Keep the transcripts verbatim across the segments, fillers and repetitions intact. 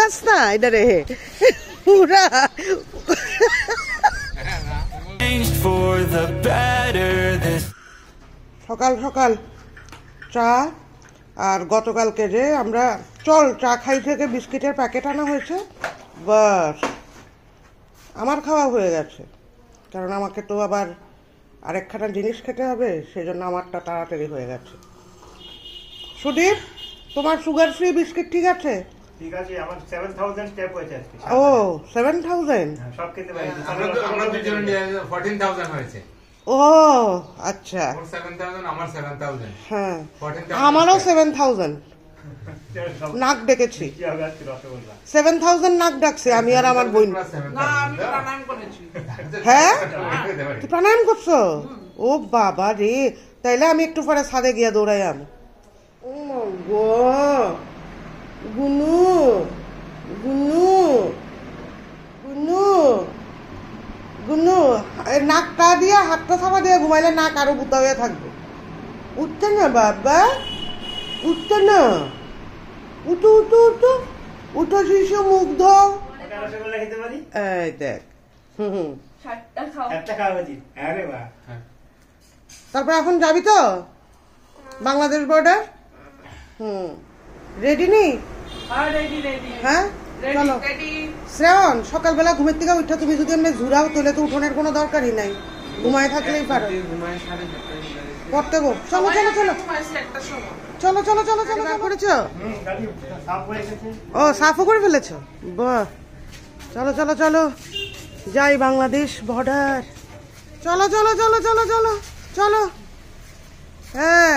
বুঝাস না এটা রে পুরা সকাল সকাল চা আর গতকালকে যে আমরা চল চা খাই থেকে বিস্কিটের প্যাকেট আনা হয়েছে, বাস আমার খাওয়া হয়ে গেছে, কারণ আমাকে তো আবার আরেকখানা জিনিস খেতে হবে, সেই জন্য আমারটা তাড়াতাড়ি হয়ে গেছে। সুদীপ, তোমার সুগার ফ্রি বিস্কিট ঠিক আছে? ঠিক আছে, আমার সাত হাজার স্টেপ হয়েছে আজকে। ও সাত হাজার সব খেতে পারি। আমরা তো আমরা দুজন চোদ্দ হাজার হয়েছে। ও আচ্ছা, ওর সাত হাজার আমার সাত হাজার। হ্যাঁ আমারও সাত হাজার নাক ডেকেছি, সাত হাজার নাক ডাকছে আমি আর আমার বোন। হ্যাঁ তুই প্রাণায়াম করছো? ও বাবা রে, তাইলে আমি একটু পরে ছাদে গিয়া দৌড়াই আমি। ও গো গুনু গুনু গুনু গুনু, নাকটা দিয়া হাতটা ছাপা দিয়ে ঘুমাইলে নাক আরো বুতা হয়ে থাকবে। উঠতে না বাবা, উঠতে না, উঠো উঠো উঠো উঠো শিশু, মুখ দাও। এই দেখ, হুম তারপর এখন যাবি তো বাংলাদেশ বর্ডার? হুম রেডি নেই? হ্যাঁ চলো। শ্রাবণ, সকালবেলা ঘুমের থেকে উঠা তুমি যদি এমনি ঝুরাও তাহলে তো উঠোনের কোনো দরকারই নাই, ঘুমায় থাকলেই পারো। করতে গো, চলো চলো চলো চলো চলো চলো চলো করেছ? ও সাফও করে ফেলেছ, বাহ। চলো চলো চলো যাই বাংলাদেশ বর্ডার। চলো চলো চলো চলো চলো চলো। হ্যাঁ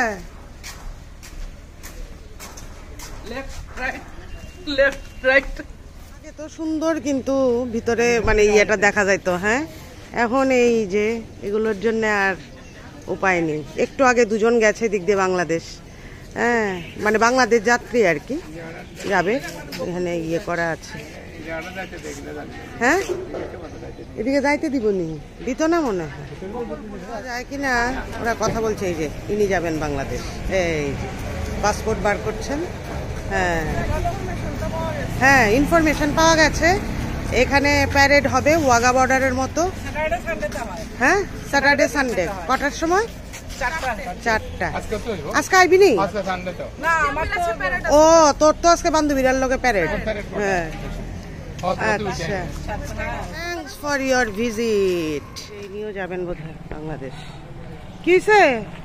আগে তো সুন্দর, কিন্তু ভিতরে মানে ইয়েটা দেখা যাইতো। হ্যাঁ এখন এই যে এগুলোর জন্য আর উপায় নেই। একটু আগে দুজন গেছে দিক দিয়ে বাংলাদেশ, হ্যাঁ মানে বাংলাদেশ যাত্রী আর কি যাবে, এখানে ইয়ে করা আছে। হ্যাঁ এদিকে যাইতে দিব নি, দিত না মনে হয়, যায় কিনা ওরা কথা বলছে। এই যে ইনি যাবেন বাংলাদেশ, এই যে পাসপোর্ট বার করছেন। হ্যাঁ হ্যাঁ ইনফরমেশন পাওয়া গেছে, এখানে প্যারেড হবে ওয়াগা বর্ডারের মতো। হ্যাঁ স্যাটারডে সানডে কটার সময়? চারটা। আজকে আইবি নি? ও তোর তো আজকে বান্ধবীরার লগে প্যারেড। হ্যাঁ আচ্ছা, থ্যাঙ্কস ফর ইয়োর ভিজিট। ইনিও যাবেন বোধহয় বাংলাদেশ। কিসে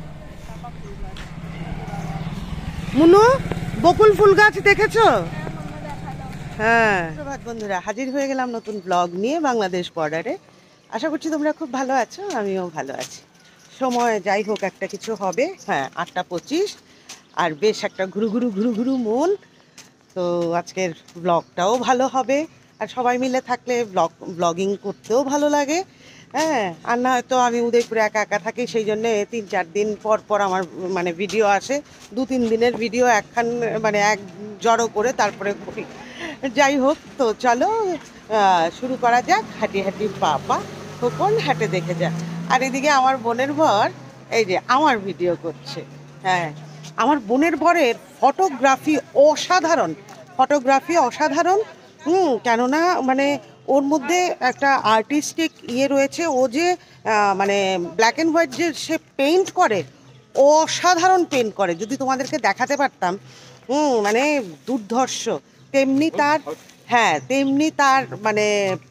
মুনু বকুল ফুল গাছ দেখেছো? হ্যাঁ বন্ধুরা, হাজির হয়ে গেলাম নতুন ব্লগ নিয়ে বাংলাদেশ বর্ডারে। আশা করছি তোমরা খুব ভালো আছো, আমিও ভালো আছি। সময় যাই হোক একটা কিছু হবে। হ্যাঁ আটটা পঁচিশ, আর বেশ একটা ঘুরু ঘুরু ঘুরু ঘুরু মন। তো আজকের ব্লগটাও ভালো হবে, আর সবাই মিলে থাকলে ব্লগ ব্লগিং করতেও ভালো লাগে। হ্যাঁ আর না হয়তো আমি উদয়পুরে একা একা থাকি, সেই জন্যে তিন চার দিন পর পর আমার মানে ভিডিও আসে, দু তিন দিনের ভিডিও একখান মানে এক জড়ো করে তারপরে করি। যাই হোক, তো চলো শুরু করা যাক। হাঁটি হাঁটি পা পা খোকন হাঁটে দেখে যাক। আর এদিকে আমার বোনের বর এই যে আমার ভিডিও করছে। হ্যাঁ আমার বোনের বরের ফটোগ্রাফি অসাধারণ, ফটোগ্রাফি অসাধারণ। হুম কেননা মানে ওর মধ্যে একটা আর্টিস্টিক ইয়ে রয়েছে। ও যে মানে ব্ল্যাক অ্যান্ড হোয়াইট যে সে পেইন্ট করে, অসাধারণ পেইন্ট করে, যদি তোমাদেরকে দেখাতে পারতাম। হুম মানে দুর্ধর্ষ। তেমনি তার, হ্যাঁ তেমনি তার মানে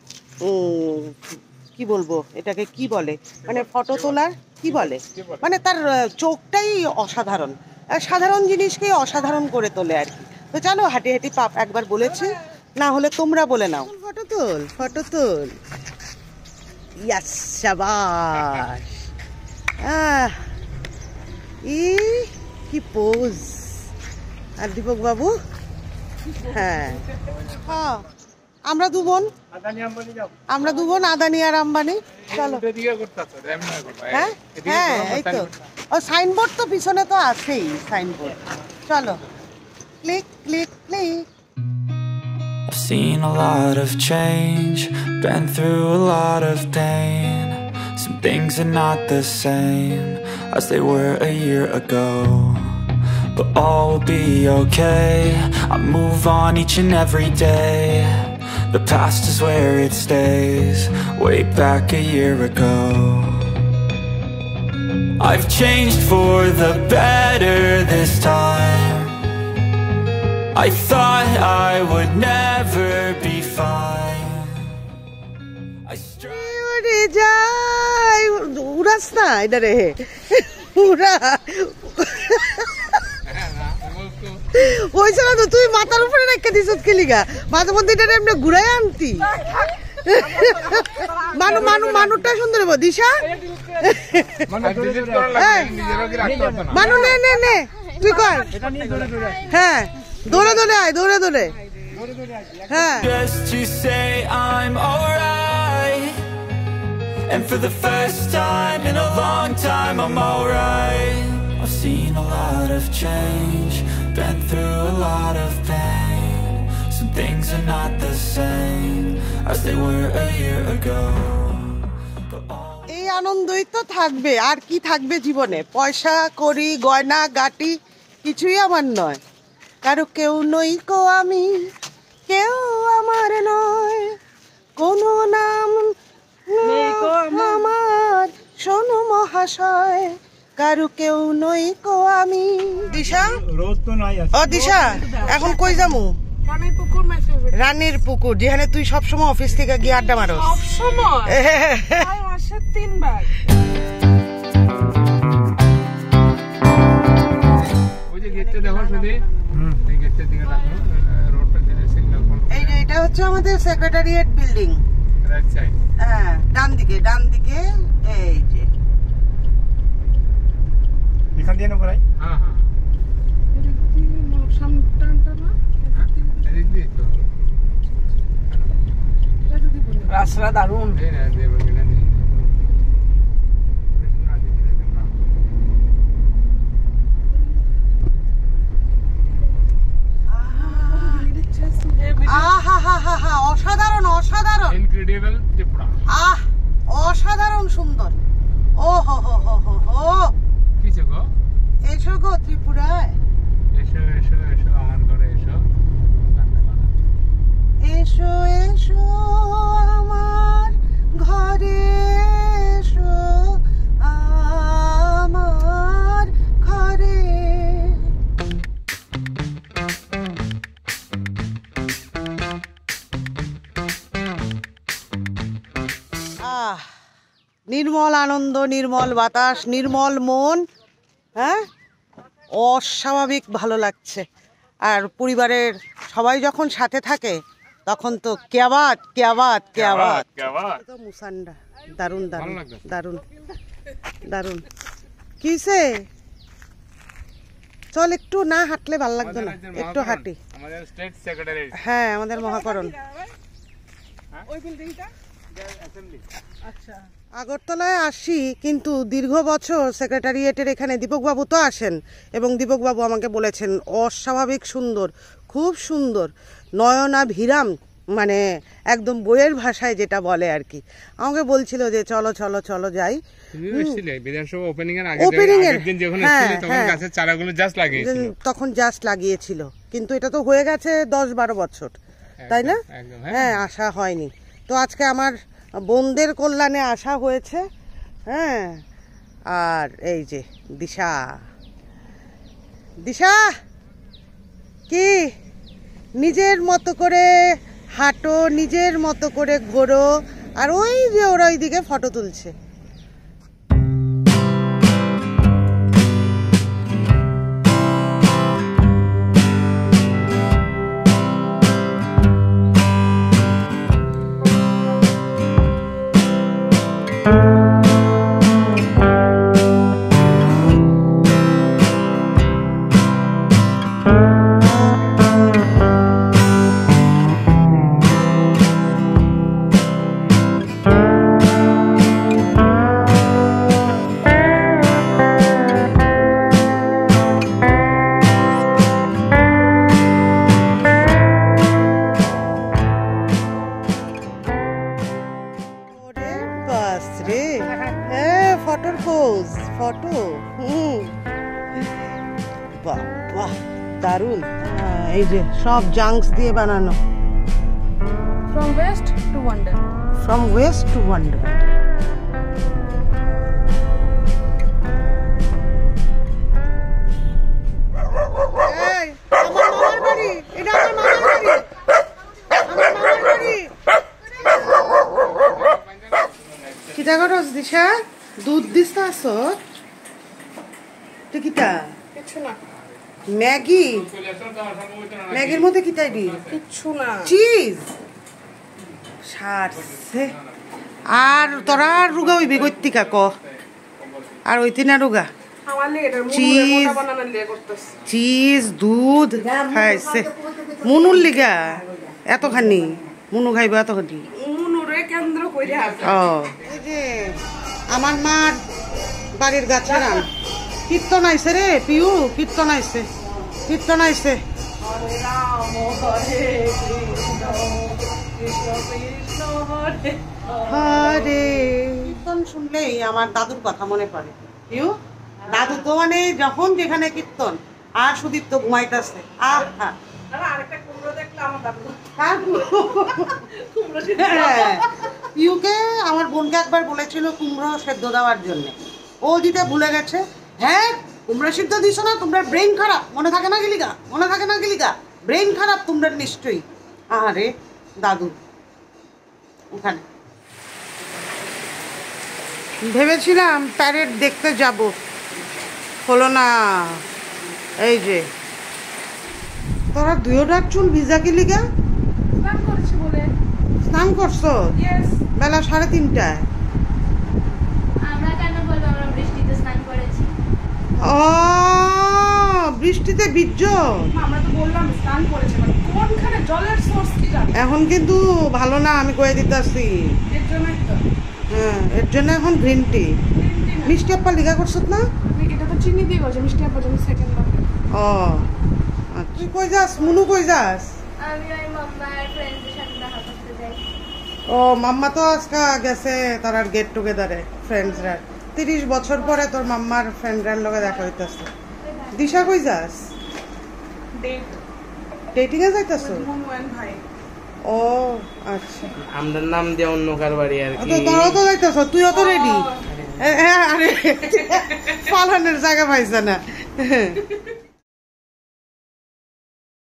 কি বলবো এটাকে কি বলে, মানে ফটো তোলার কি বলে, মানে তার চোখটাই অসাধারণ, সাধারণ জিনিসকে অসাধারণ করে তোলে আর কি। তো চলো হাঁটি হাঁটি পাপ একবার বলেছি, না হলে তোমরা বলে নাও। ফটো তোল ফটো তোল, ইয়াস শাবাশ। আহ ই কি পোজ। আর দীপক বাবু, হ্যাঁ হ্যাঁ আমরা দু বোন, আমরা দু বোন আদানি আর আম্বানি। চলো হ্যাঁ হ্যাঁ এই তো ও সাইনবোর্ড তো পিছনে তো আছেই সাইনবোর্ড। চলো click click click. I've seen a lot of change, been through a lot of pain. Some things are not the same as they were a year ago. but all will be okay. I move on each and every day. The past is where it stays, way back a year ago. I've changed for the better this time. I thought I would never be fine. I strive. ওরে যাই উড়াস না এটা রে উড়া হয়েছে না তো তুই মাথার উপরে রেখে দিস কে লিগা মাঝে মধ্যে এটা এমনি ঘুরাই আনতি মানু মানু মানুটা সুন্দর হবো দিশা মানু নে নে নে তুই কর হ্যাঁ দৌড়ে দৌড়ে আয় দৌড়ে দৌড়ে হ্যাঁ Just to say I'm alright. And for the first time in a long time I'm alright. I've seen a lot of change, been through a lot of pain. Some things are not the same as they were a year ago. But all এই আনন্দই তো থাকবে আর কি থাকবে জীবনে পয়সা করি গয়না গাটি কিছুই আমার নয় কারো কেউ নই কো আমি কেউ আমার নয় কোনো নাম আমার শোনো মহাশয় কারো কেউ নই কো আমি দিশা রোজ তো নাই আছে ও দিশা এখন কই যামু রানীর পুকুর মাই ফেভারিট রানীর পুকুর যেখানে তুই সবসময় অফিস থেকে গিয়ে আড্ডা মারো সব সময় প্রায় মাসে তিনবার ওই যে গেটটা দেখো শুধু এই গেটটার দিকে দেখো রোডটা দিকে সিগন্যাল কোন এই যে এটা হচ্ছে আমাদের সেক্রেটারিয়েট বিল্ডিং রাইট সাইড হ্যাঁ ডান দিকে ডান দিকে এই যে এখান দিয়ে নেবো রাই হ্যাঁ হ্যাঁ সামটানটা না এদিক দিয়ে তো রাস্তা দারুণ এই না দেব কিনা নেই আহা হা হা হা অসাধারণ অসাধারণ ইনক্রেডিবল ত্রিপুরা আহ অসাধারণ সুন্দর ও হো হো হো হো হো কিছু গো এসো গো ত্রিপুরায় এসো এসো এসো আমার ঘরে এসো এসো এসো আমার ঘরে এসো আমার ঘরে আহ নির্মল আনন্দ নির্মল বাতাস নির্মল মন হ্যাঁ অস্বাভাবিক ভালো লাগছে আর পরিবারের সবাই যখন সাথে থাকে তখন তো কেয়াবাত কেয়াবাত কেয়াবাত তো মুসান্ডা দারুন দারুন দারুন দারুন কিসে চল একটু না হাঁটলে ভালো লাগতো না একটু হাঁটি আমাদের স্টেট সেক্রেটারি হ্যাঁ আমাদের মহাকরণ ওই বিল্ডিংটা আচ্ছা আগরতলায় আসি কিন্তু দীর্ঘ বছর সেক্রেটারিয়েটের এখানে দীপকবাবু তো আসেন এবং দীপকবাবু আমাকে বলেছেন অস্বাভাবিক সুন্দর খুব সুন্দর নয়নাভিরাম মানে একদম বইয়ের ভাষায় যেটা বলে আর কি আমাকে বলছিল যে চলো চলো চলো যাই বিধানসভা ওপেনিং এর আগে Opening এর, আগের দিন যখন হ্যাঁ, এসেছিল তখন হ্যাঁ। গাছের চারাগুলো জাস্ট লাগিয়েছিল তখন জাস্ট লাগিয়েছিল কিন্তু এটা তো হয়ে গেছে দশ বারো বছর তাই না একদম, হ্যাঁ আসা হয়নি তো আজকে আমার বোনদের কল্যাণে আসা হয়েছে হ্যাঁ আর এই যে দিশা দিশা কি নিজের মতো করে হাঁটো নিজের মতো করে ঘোরো আর ওই যে ওরা ওইদিকে ফটো তুলছে এই যে সব জাঙ্কস দিয়ে বানানো, From west to wonder. From west to wonder. এই, আমার মামার বাড়ি, এটা আমার মামার বাড়ি, আমার মামার বাড়ি। কিটা করস দিশা? দুধ দিস না আসো? কিটা কিছু না, ম্যাগি? ম্যাগির মধ্যে কিটাই দি? কিছু না। চিজ সারছে। আর তোরা আর রুগা হইবি কইতিকা ক? আর ওইতি না রুগা? আমার লেগে এটা মুড়ে চিজ। মোটা বানানোর লেগে করতেছে। চিজ দুধ খাইছে মুনুর লিগা এতখানি, মুনু খাইব এতখানি। মুনুরে কেন্দ্র করে আছে। ও এই যে আমার মার বাড়ির গাছের আম কীর্তন আইছে রে পিউ, কীর্তন আইছে, কীর্তন আইছে। হরে রাম হরে কৃষ্ণ কৃষ্ণ কৃষ্ণ হরে হরে। কীর্তন শুনলেই আমার দাদুর কথা মনে পড়ে। পিউ, দাদু তো মানে যখন যেখানে কীর্তন আর সুদীপ তো ঘুমাইতেছে। আহ হা আর আরেকটা কুমড়ো দেখলে আমার দাদু কার কুমড়ো হ্যাঁ, পিউকে আমার বোনকে একবার বলেছিল কুমড়ো সেদ্ধ দেওয়ার জন্য, ও দিতে ভুলে গেছে। হ্যাঁ কুমড়ো সিদ্ধ দিছ না, তোমরা ব্রেন খারাপ, মনে থাকে না গিলিকা, মনে থাকে না গিলিকা, ব্রেন খারাপ তোমরা নিশ্চয়ই। আরে দাদু ওখানে ভেবেছিলাম প্যারেড দেখতে যাব, হলো না। এই যে তোরা দুয়োটার চুল ভিজা গিলিকা, স্নান করেছি বলে। স্নান করছো ইয়েস, বেলা সাড়ে তিনটায়? আমরা কেন বলবো আমরা বৃষ্টিতে স্নান করেছি? ও বৃষ্টিতে ভিজছ? আমরা তো বললাম স্নান করেছে, মানে কোনখানে জলের সোর্স কি জানি। এখন কিন্তু ভালো না, আমি কয়ে দিতেছি। এর জন্যই তো হ্যাঁ এর জন্য এখন গ্রিন টি। মিষ্টি আপা লিগা করছ না? আমি এটা তো চিনি দিয়ে গেছে, মিষ্টি আপা জন্য সেকেন্ড বার। ও আচ্ছা। তুই কই যাস মুনু, কই যাস? আমি ওই মাম্মার ফ্রেন্ডদের সাথে দেখা করতে যাই। ও মাম্মা তো আজকে গেছে তার আর গেট টুগেদারে ফ্রেন্ডসরা, তিরিশ বছর পরে তোর মাম্মার ফ্রেন্ডরার লগে দেখা হইতাছে। দিশা কই যাস? ডেট ডেটিং এ যাইতাছো? মুনু এন্ড ভাই। ও আচ্ছা, আমরা নাম দিয়ে অন্য কার বাড়ি আর তো তোরাও তো যাইতাছ, তুইও তো রেডি? আরে পালানের জায়গা পাইছে না।